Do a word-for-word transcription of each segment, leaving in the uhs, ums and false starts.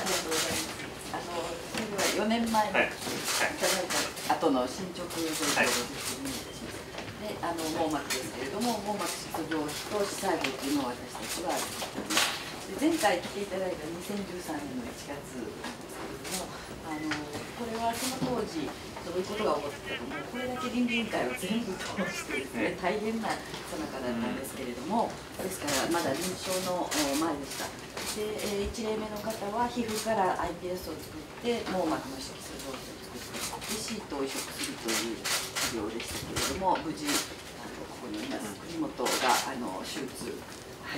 りがとうございます。あのそれではよねんまえにいただいた後の進捗状況を説明いたします。で、あの網膜ですけれども、網膜出病費と視細胞というのを私たちは作っております。で、前回来ていただいたにせんじゅうさんねんのいちがつなんですけれども、あのこれはその当時どういうことが起こってたかも、これだけ倫理委員会を全部通してですね、大変なさなかだったんですけれども、ですからまだ臨床の前でした。で、いち例目の方は皮膚から アイピーエス を作って網膜の色素状態を作ってでシートを移植するという治療でしたけれども、無事あのここにいます国本があの手術、はい、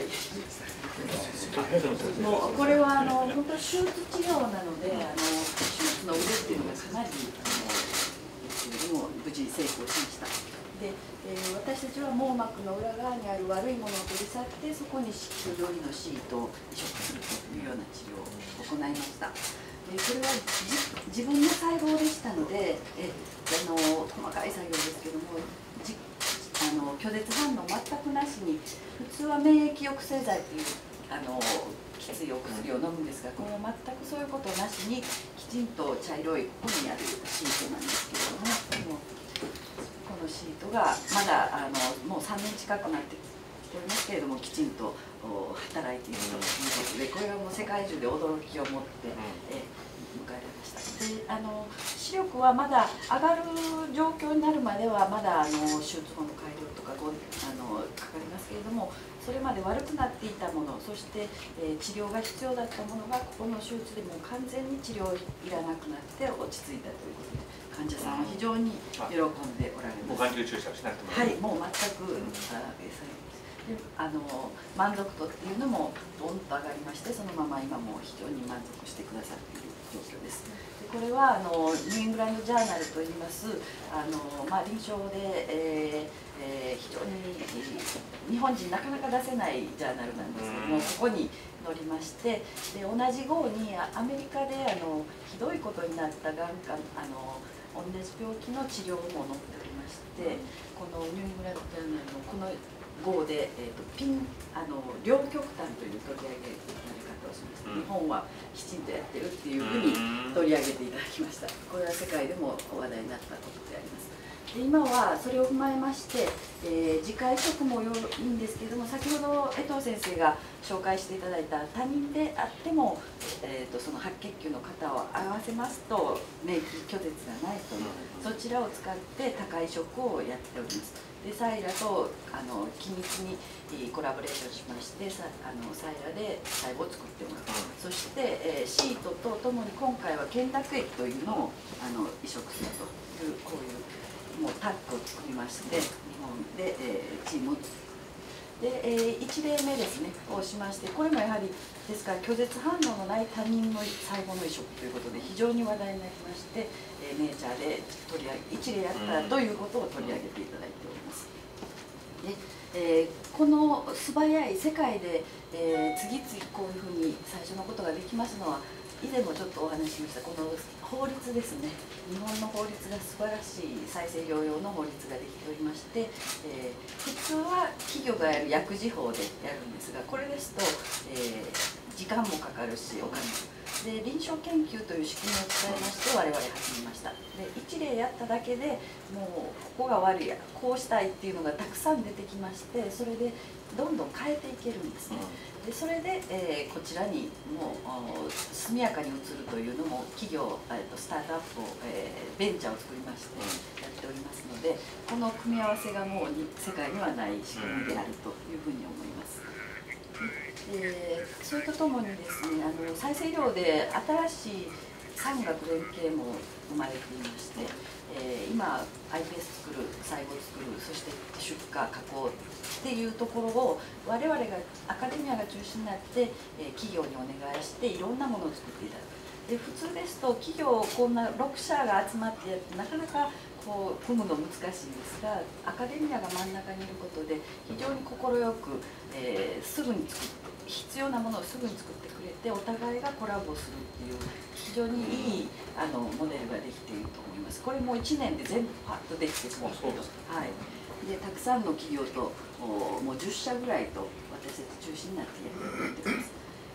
もうこれはあの本当手術治療なので、あの手術の腕っていうのがかなりあのですけれども無事成功しました。で、えー、私たちは網膜の裏側にある悪いものを取り去ってそこに色素状のシートを移植するというような治療を行いました。でこれは自分の細胞でしたので、えあの細かい作業ですけどもじあの拒絶反応全くなしに、普通は免疫抑制剤というあのきついお薬を飲むんですが、これは全くそういうことなしにきちんと茶色いここにあるシートなんですけれども。このシートがまだあのもうさんねん近くなってきておりますけれども、きちんと働いているということで、これはもう世界中で驚きを持ってえ迎えられました。で、あの視力はまだ上がる状況になるまではまだあの手術後の改良とかごあのかかりますけれども、それまで悪くなっていたもの、そして、えー、治療が必要だったものがここの手術でもう完全に治療いらなくなって落ち着いたということで、患者さんは非常に喜んでおられます。 眼球注射をしなくてもはい、もう全く、うん、であの満足度っていうのもどんと上がりまして、そのまま今も非常に満足してくださっている状況です。でこれはあのニューイングランドジャーナルといいますあの、まあ、臨床で、えーえー、非常に日本人なかなか出せないジャーナルなんですけども、ここに載りまして、で同じ号にアメリカであのひどいことになったがんかあの同じ病気の治療も載っておりまして、このニューイングランドジャーナルのこの号で、えー、とピンあの両極端という取り上げられ方をしました。日本はきちんとやってるっていうふうに取り上げていただきました。これは世界でも話題になったことであります。で今はそれを踏まえまして、えー、次回移植もいいんですけれども、先ほど江藤先生が紹介していただいた他人であっても、えー、とその白血球の型を合わせますと免疫拒絶がないという、そちらを使って高い移植をやっております。でサイラとあの緊密にコラボレーションしまして、さあのサイラで細胞を作ってもらう、そして、えー、シートとともに今回は懸濁液というのをあの移植するというこういうもうタッグを作りまして、日本で、えー、チームを作る。で、えー、いち例目ですねをしまして、これもやはりですから拒絶反応のない他人の細胞の移植ということで非常に話題になりまして、えー、ネイチャーで取り上げいち例やったということを取り上げていただいております。でえー、この素早い世界で、えー、次々こういうふうに最初のことができますのは、以前もちょっとお話ししましたこの法律ですね。日本の法律が素晴らしい再生療養の法律ができておりまして、えー、普通は企業がやる薬事法でやるんですが、これですと、えー、時間もかかるしお金も。で臨床研究という仕組みを使いまして我々始めました。でいち例やっただけでもうここが悪いやこうしたいっていうのがたくさん出てきまして、それでどんどん変えていけるんですね。でそれで、えー、こちらにもう速やかに移るというのも企業、えー、とスタートアップを、えー、ベンチャーを作りましてやっておりますので、この組み合わせがもう世界にはない仕組みであるというふうに思います。えー、それとともにですね、あの再生医療で新しい産学連携も生まれていまして、えー、今 アイピーエス 作る細胞作る、そして出荷加工っていうところを我々がアカデミアが中心になって、えー、企業にお願いしていろんなものを作っていただく。で普通ですと企業こんなろく社が集まってやってなかなかこう組むの難しいんですが、アカデミアが真ん中にいることで非常に快く、えー、すぐに作って必要なものをすぐに作ってくれて、お互いがコラボするっていう非常にいいあのモデルができていると思います。これもいちねんで全部パッとできてくるけど、はい、でたくさんの企業ともうじゅっ社ぐらいと私たち中心になってやっています。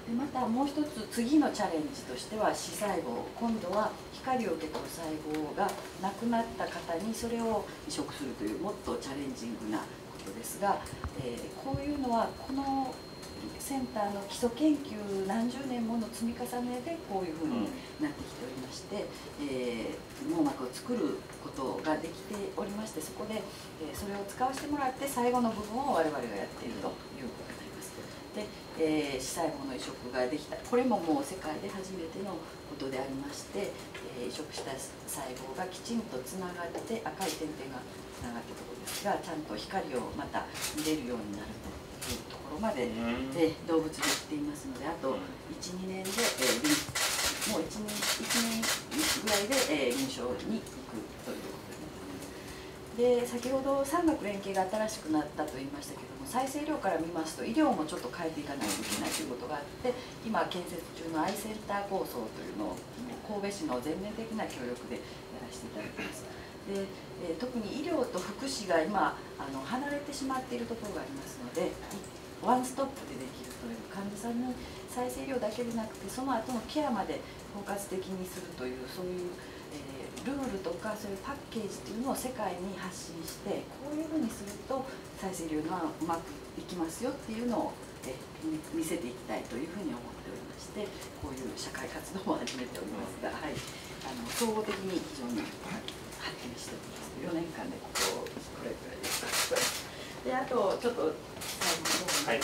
でまたもう一つ次のチャレンジとしては視細胞、今度は光を受け取る細胞がなくなった方にそれを移植するというもっとチャレンジングなことですが、えー、こういうのはこのセンターの基礎研究何十年もの積み重ねでこういうふうになってきておりまして、えー、網膜を作ることができておりまして、そこで、えー、それを使わせてもらって最後の部分を我々がやっているということになります。で、えー、視細胞の移植ができた、これももう世界で初めてのことでありまして、えー、移植した細胞がきちんとつながって赤い点々がつながったところですが、ちゃんと光をまた見れるようになるというところまで、えー、動物できていますので、あといち、にねんで、えー、もういちねんぐらいで、えー、臨床に行くということで、で先ほど産学連携が新しくなったと言いましたけども、再生医療から見ますと医療もちょっと変えていかないといけないということがあって、今建設中のアイセンター構想というのを神戸市の全面的な協力でやらせていただきます。でえー、特に医療と福祉が今あの離れてしまっているところがありますので、ワンストップでできるという、患者さんの再生医療だけでなくてその後のケアまで包括的にするという、そういう、えー、ルールとかそういうパッケージというのを世界に発信して、こういうふうにすると再生医療がうまくいきますよっていうのを、えー、見せていきたいというふうに思っておりまして、こういう社会活動も始めておりますが、はい、あの総合的に非常に発展しております。よねんかんでこここれくらいですか。であとちょっと最後の方に、はい、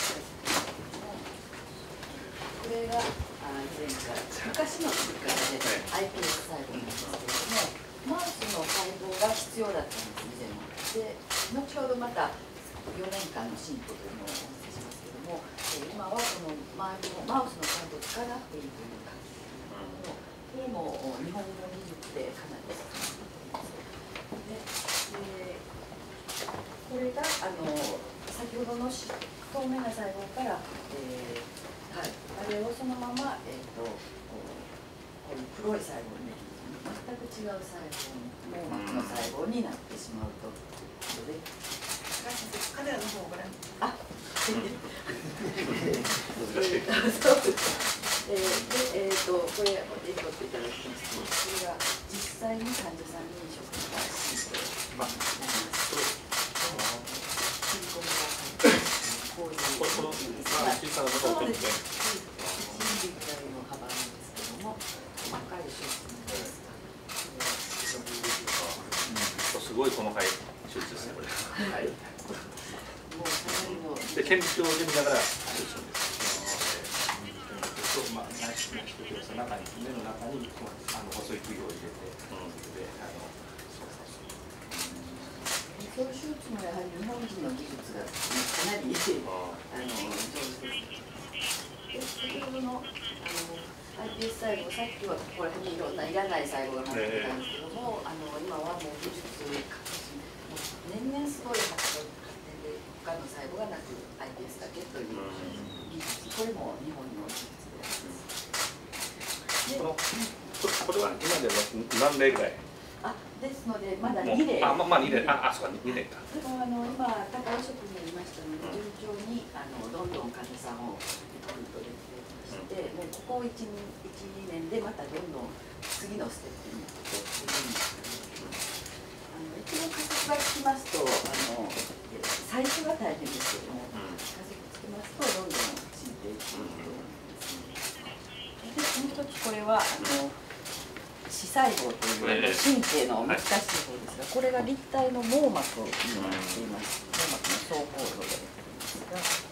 これが前回昔の作り方で アイピーエス 細胞なんですけれども、マウスの細胞が必要だったんです以前は。で後ほどまたよねんかんの進歩というのをお見せしますけれども、今はこの周りのマウスの細胞を使わなくていいという感じですけれども、これも日本の技術でかなり進んでいます。ででこれがあの先ほどの透明な細胞から、えーはい、あれをそのまま、えー、とこういう黒い細胞に全く違う細胞網膜の細胞になってしまうということで、彼らの方からあえー、で、えー、とこれを取っていただきますと、それが実際に患者さんに移植がシートになりますと、切り込みが入ってこういう小さなものを取って、いちミリぐらいの幅なんですけども、細かい手術になりますが、 すごい細かい手術ですね、これ。はい。 もうかなりので顕微鏡で見ながら手術するんです。 まあ、内視鏡の中に、目の中にあの細い釘を入れて、うん、であの操作する。 そういう手術もやはり日本人の技術がかなりあの上手です。で、先ほどのあの アイピーエス 細胞、さっきはここら辺にいろんないらない細胞が入ってたんですけども、あの今はもう技術革新、もう年々すごい発展で他の細胞がなく アイピーエス だけという技術、これも日本の技術。 このこれは今で何例ぐらい？ あ、ですのでまだに例。 あ、まあまあに例。あ、あ、そうかに例か。 でもあの今高尾職になりましたので、順調にあのどんどん患者さんをリクルートできてまして、もうここ一一二年でまたどんどん次のステップに行くというふうにあの一度加速がつきますとあの最初は大変ですけれども、加速つきますとどんどん進んでいくということになります。でもう一つこれはあの視細胞という神経の難しい方ですが、これが立体の網膜になっています。網膜の双方路であります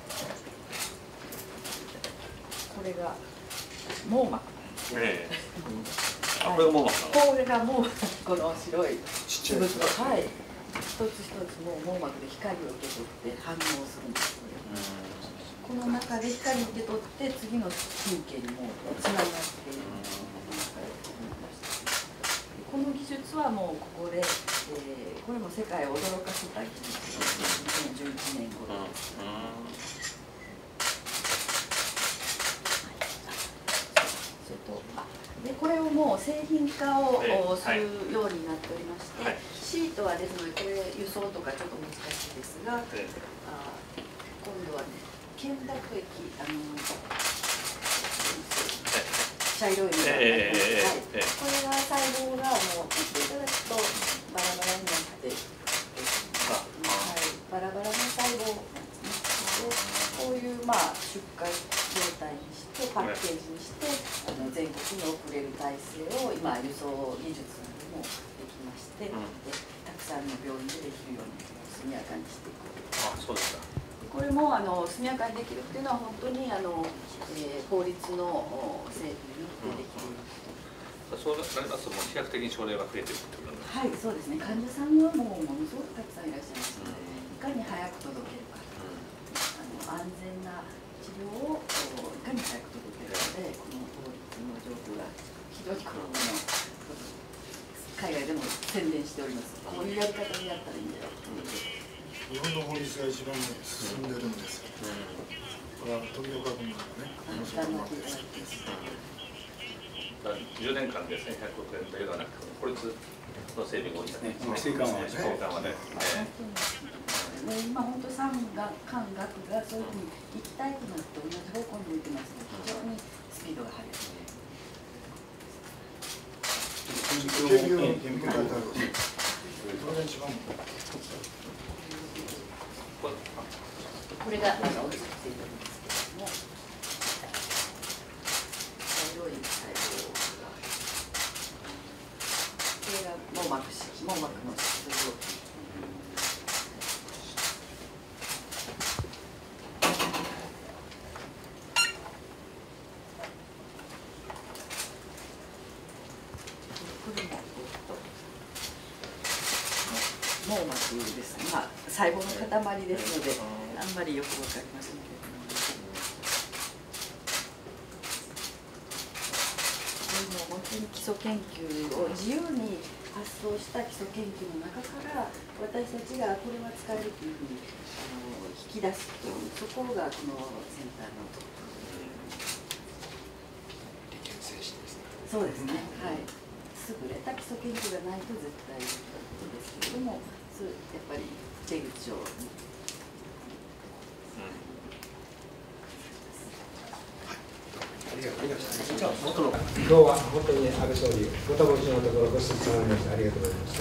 が、これが網膜なんですね。 あ、これが網膜なの？ これがもうこの白いちっちゃいはい、一つ一つもう網膜で光を受け取って反応するんです。この中で光を受け取って次の神経にもつながっている。この技術はもうここで、えー、これも世界を驚かせた技術です。にせんじゅういちねん頃です。それとあでこれをもう製品化を、えー、するようになっておりまして、はい、シートはですのでこれ輸送とかちょっと難しいですが、えー、あ今度はね。ケンダク液、あの茶色いのがあります。 ええええこれが細胞がもう切っていただくとバラバラになって、はい、バラバラの細胞なんですね。でこういうまあ出荷状態にしてパッケージにしてあの全国に送れる体制を今輸送技術などもできまして、でたくさんの病院でできるように速やかにしていく。 あ、そうですか。 これもあの速やかにできるっていうのは本当にあの、えー、法律の整備によってできる。 そうなりますと、もう飛躍的に症例が増えているということです。 はい、そうですね。患者さんはもうものすごくたくさんいらっしゃいますので、いかに早く届けるか、あの安全な治療をいかに早く届けるかで、この法律の状況が非常にこの海外でも宣伝しております。こういうやり方にやったらいいんだよ。 日本の法律が一番進んでるんですよ。これは富岡君からね、面白くなってですじゅうねんかんでせんひゃくおくえんだけではなく、法律の整備が多いですね。 規制緩和規制緩和で。 今本当産学官学がそういうふうに行きたいとなって同じ方向に向いてますので、非常にスピードが速いですね。 研究の研究があるわけです。それが一番。 これがまだ落ちているんですけれども、茶色い細胞が、これが網膜質、網膜の質量。これも網膜ですね。まあ細胞の塊ですので、あんまりよくわかりませんけれども。これも本当に基礎研究を自由に発想した基礎研究の中から私たちがこれは使えるというふうにあの引き出すという、そこがこのセンターの特徴です。 利権精神ですね。 そうですね。はい。優れた基礎研究がないと絶対いいですけれども、そうやっぱり出口を。 ありがとうございました。 今日は本当に安倍総理、ご多忙中のところご出席されましてありがとうございました。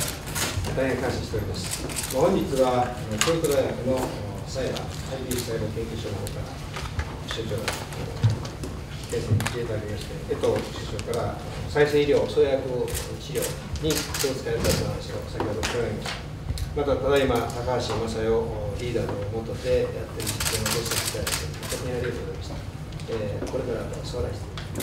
大変感謝しております。本日は教育大学のサイバー アイピーエス サイバー研究所の方から所長が先生に来ていただきまして、江藤所長から再生医療、創薬治療に気を使われたという話を先ほど伺いました。また、ただいま高橋正代リーダーの下でやっている実験をご指摘いただいて、本当にありがとうございました。えー、これからも将来して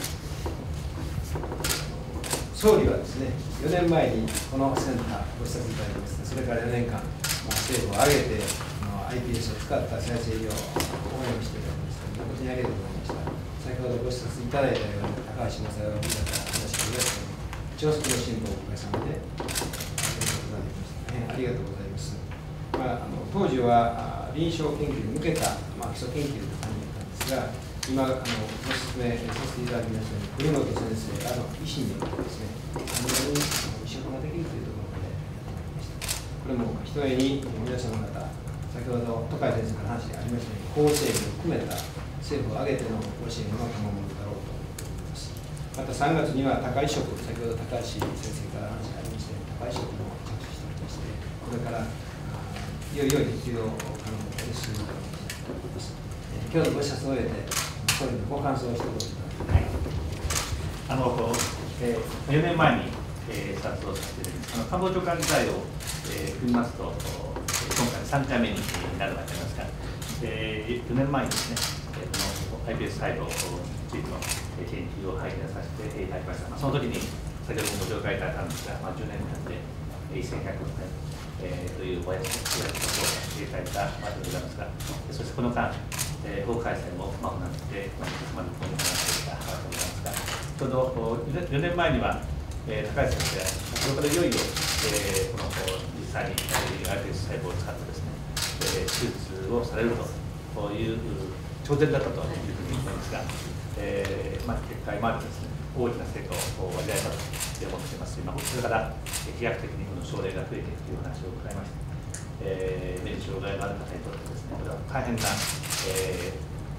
総理はですね、よねんまえにこのセンターご視察いただきました。それからよねんかん、まあ、政府を挙げてこの アイピーエス を使った再生医療を応援していただきました。誠にありがとうございました。先ほどご視察いただいたように高橋正代リーダーから話がありましたように、長足の進歩をおかげさまでありがとうございました。まあ、あの当時は臨床研究に向けた、まあ、基礎研究という感じだったんですが、今あのご説明させていただきましたように、国本先生らの医師によってですね、患者に移植ができるというところまでやりました。これもひとえに皆様方、先ほど戸海先生から話がありましたように、法整備を含めた政府を挙げてのご支援の賜物だろうと思います。またさんがつには高移植、先ほど高橋先生から話がありましたように、高移植も着手しておりまして、これからいよいよ適用可能で進むと思います。今日のご視察を終えて、総理のご感想を一言ください。 あの、えー、よねんまえに、えー、視察をさせていただきます。あの官房長官時代を、えー、組みますと、今回さんかいめになるわけですが、えー、よねんまえにですね、この アイピーエス 細胞についての研究を拝見させていただきました。まあ、その時に先ほどもご紹介いただいたんですが、まあ、じゅうねんかんでせんひゃくおくえん、えー、というおやつを評価していただいたわけでございますが、そしてこの間、えー、法改正も間もなくて、まあ、までこういう話があると思いますが、ちょうどよねんまえには、えー、高橋先生、これからいよいよ、えー、この実際に アイピーエス 細胞を使ってですね、えー、手術をされるという挑戦だったというふうに思いますが、えーまあ、結果、今までですね、大きな成果を上げられたと思っていますし、まあ、これから飛躍的にこの症例が増えていくという話を伺いました。えー、目に障害がある方にとってですね、これは大変な、えー、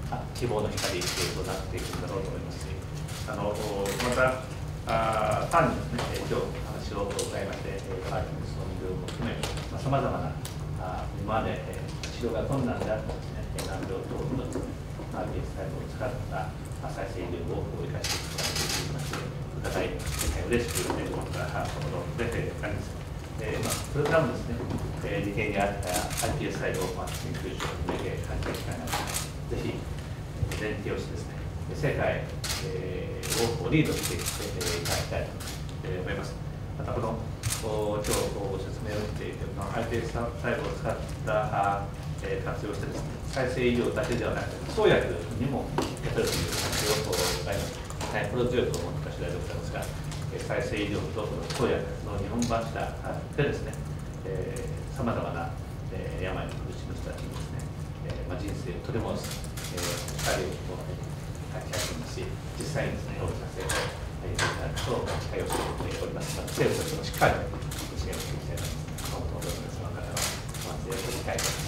希望の光となっていくんだろうと思いますし、あのまたあ単にですね、今日話を伺いまして、パーキングスの病も含め、さまざ、まなあ今まで治療が困難であったですね、難病等のですね、アーピーエス細胞を使った再生医療を生かしていくことができまして、お互い嬉しく思ったところであります。えーまあ、それからもですね、えー、理系にあった アイピーエス 細胞、まあ、研究所の関係機関などぜひ連携をしてですね、世界、えー、をリードしていただきたいと思います。またこの今日ご説明をしていて、アイピーエス 細胞を使ったえー、活用してですね、再生医療だけではなくて、創薬にもやってるという活用を伺います。大変心強く思った次第でございますが、再生医療と創薬の日本柱でですね、さまざまな、えー、病に苦しむ人たちにですね、えーまあ、人生を取り戻す、えー、光を発揮していますし、実際にですね、大きな成功をいただくと期待をしております。政府としてもしっかりと支援をしていきたいと思います。今後とも皆様方のお待ちをいただきたいと思います。